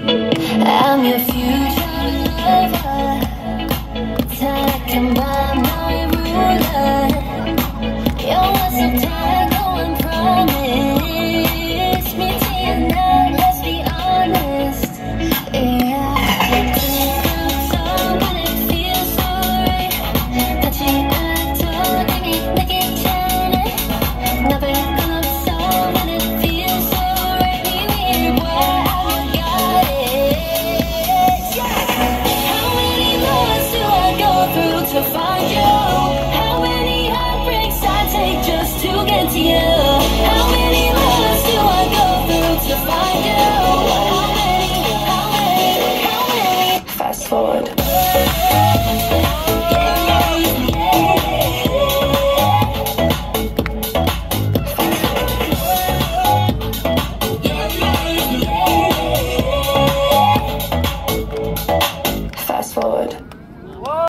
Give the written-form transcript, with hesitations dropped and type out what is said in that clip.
I'm your future lover. Talking about my ruler. You're what's up, time, go and promise me to you now, let's be honest. Yeah, so when it feels so right, 같이 알았던 이미 내게 차네. 나를 끊었어 when it feels so right. 네 위를 봐, I got it. How many roads do I go through to find you? How many heartbreaks I take just to get to you? How many roads do I go through to find you? How many? Fast forward. Fast forward.